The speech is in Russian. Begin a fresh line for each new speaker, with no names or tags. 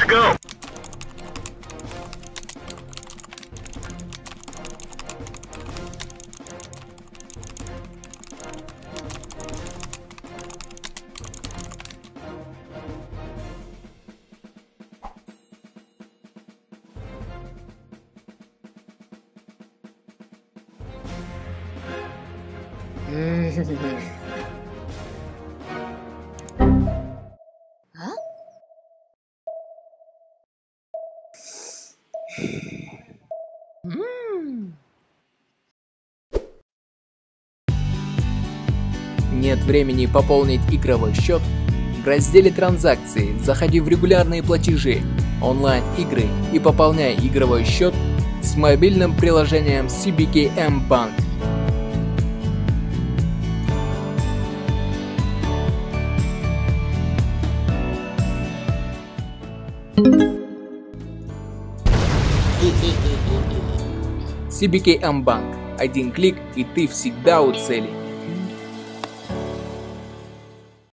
go!
А?
Нет времени пополнить игровой счет? В разделе «Транзакции» заходи в регулярные платежи, онлайн-игры и пополняй игровой счет с мобильным приложением CBKM Bank. CBKM Bank. Один клик, и ты всегда у цели.